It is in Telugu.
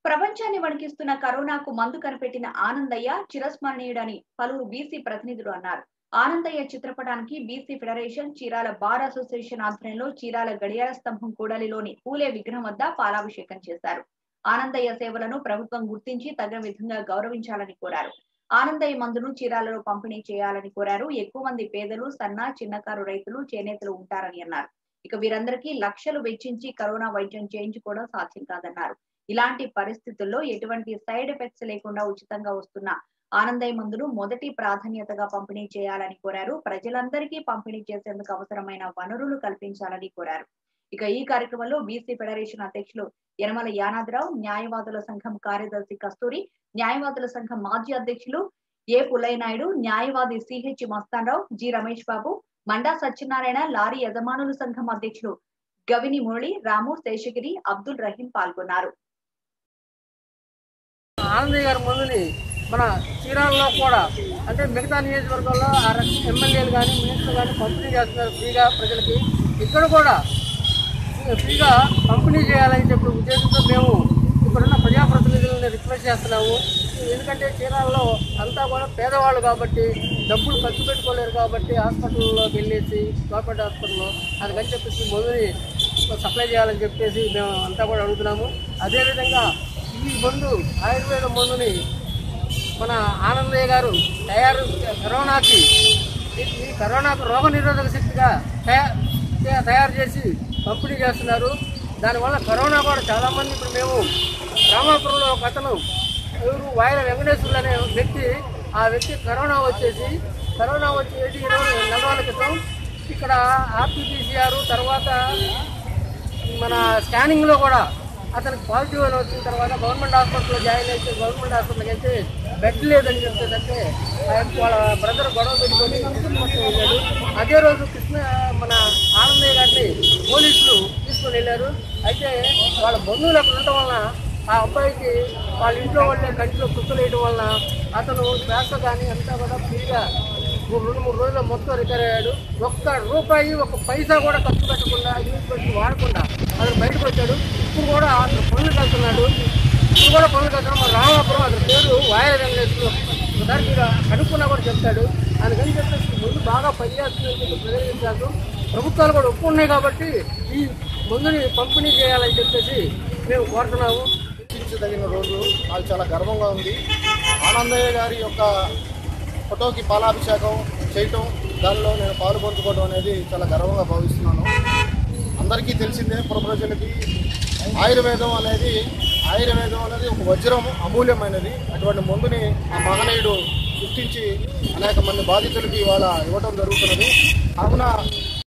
ప్రపంచాన్ని వణికిస్తున్న కరోనాకు మందు కనిపెట్టిన ఆనందయ్య చిరస్మరణీయుడని పలువురు బీసీ ప్రతినిధులు అన్నారు. ఆనందయ్య చిత్రపటానికి BC federation Chirala bar association ఆధ్వర్యంలో చీరాల గడియార స్తంభం కూడలిలోని పూలే విగ్రహం వద్ద పాలాభిషేకం చేశారు. ఆనందయ్య సేవలను ప్రభుత్వం గుర్తించి తగిన విధంగా గౌరవించాలని కోరారు. ఆనందయ్య మందును చీరాలలో పంపిణీ చేయాలని కోరారు. ఎక్కువ మంది పేదలు, సన్న, చిన్నకారు రైతులు, చేనేతలు ఉంటారని అన్నారు. ఇక వీరందరికీ లక్షలు వెచ్చించి కరోనా వైద్యం చేయించుకోవడం సాధ్యం కాదన్నారు. ఇలాంటి పరిస్థితుల్లో ఎటువంటి సైడ్ ఎఫెక్ట్స్ లేకుండా ఉచితంగా వస్తున్న ఆనందయ్య మందును మొదటి ప్రాధాన్యతగా పంపిణీ చేయాలని కోరారు. ప్రజలందరికీ పంపిణీ చేసేందుకు అవసరమైన వనరులు కల్పించాలని కోరారు. ఇక ఈ కార్యక్రమంలో బీసీ ఫెడరేషన్ అధ్యక్షులు యనమల యానాద్రావు, న్యాయవాదుల సంఘం కార్యదర్శి కస్తూరి, న్యాయవాదుల సంఘం మాజీ అధ్యక్షులు ఏ పుల్లయ్యనాయుడు, న్యాయవాది CH Mastan Rao, G Ramesh Babu, Manda Satyanarayana, lorry యజమానుల సంఘం అధ్యక్షులు గవిని మురళి, రాము, శేషగిరి, అబ్దుల్ రహీం పాల్గొన్నారు. ఆనందయ్య గారి మందుని మన చీరాలలో కూడా అంటే మిగతా నియోజకవర్గాల్లో ఎమ్మెల్యేలు కానీ మినిస్టర్లు కానీ పంపిణీ చేస్తున్నారు ఫ్రీగా ప్రజలకి. ఇక్కడ కూడా ఫ్రీగా పంపిణీ చేయాలని చెప్పి ఉద్దేశంతో మేము ఇక్కడున్న ప్రజాప్రతినిధులను రిక్వెస్ట్ చేస్తున్నాము. ఎందుకంటే చీరాలలో అంతా కూడా పేదవాళ్ళు కాబట్టి డబ్బులు ఖర్చు పెట్టుకోలేరు కాబట్టి హాస్పిటల్లోకి వెళ్ళేసి గవర్నమెంట్ హాస్పిటల్లో అందుకని చెప్పేసి మందుని సప్లై చేయాలని చెప్పేసి మేము అంతా కూడా అడుగుతున్నాము. అదేవిధంగా ఈ మందు ఆయుర్వేద మందుని మన ఆనందయ్య గారు కరోనాకు రోగ నిరోధక శక్తిగా తయారు చేసి పంపిణీ చేస్తున్నారు. దానివల్ల కరోనా కూడా చాలామంది ఇప్పుడు మేము రామాపురంలో ఒక అతను ఎవరు వాయిల వెంకటేశ్వర్లు అనే వ్యక్తి, ఆ వ్యక్తి కరోనా వచ్చి 20 నెలల క్రితం ఇక్కడ ఆర్టీపీసీఆర్ తర్వాత మన స్కానింగ్లో కూడా అతనికి పాజిటివ్ అని వచ్చిన తర్వాత గవర్నమెంట్ హాస్పిటల్లో జాయిన్ అయితే గవర్నమెంట్ హాస్పిటల్కి అయితే బెడ్ లేదని చెప్తుందంటే వాళ్ళ బ్రదర్ గొడవ పెట్టుకొని వెళ్ళాడు. అదే రోజు మన ఆనందయ్య గారిని పోలీసులు తీసుకొని వెళ్ళారు. అయితే వాళ్ళ బంధువులు అక్కడ ఉండటం వలన ఆ అబ్బాయికి వాళ్ళ ఇంట్లో వాళ్ళే కంటిలో కుక్కలు వేయడం వలన అతను శ్వాస కానీ అంతా కూడా ఫ్రీగా 2-3 రోజుల్లో మొత్తం రికవర్ అయ్యాడు. ఒక్క రూపాయి ఒక పైసా కూడా ఖర్చు పెట్టకుండా యూజ్ పెట్టి వాడకుండా అతను బయటకు వచ్చాడు. ఇప్పుడు కూడా అతను పనులు కలుతున్నాడు. మన రామాపురం అతని పేరు వాయిల వెంకటేశ్వరు. ఒకసారి మీరు కనుక్కున్నా కూడా చెప్తాడు. అందుకని చెప్పేసి ముందు బాగా పనిచేస్తుందని చెప్పి ప్రజలు ప్రభుత్వాలు కూడా ఒప్పుకున్నాయి కాబట్టి ఈ మందుని పంపిణీ చేయాలని చెప్పేసి మేము కోరుతున్నాము. తగిన రోజు నాకు చాలా గర్వంగా ఉంది. ఆనందయ్య గారి యొక్క ఫోటోకి పాలాభిషేకం చేయటం, దానిలో నేను పాల్పంచుకోవడం అనేది చాలా గర్వంగా భావిస్తున్నాను. అందరికీ తెలిసిందే, పుర ప్రజలకి ఆయుర్వేదం అనేది ఒక వజ్రం, అమూల్యమైనది. అటువంటి మందుని ఆ మహనీయుడు గుర్తించి అనేక మంది బాధితులకి ఇవాళ ఇవ్వడం జరుగుతున్నది. కావున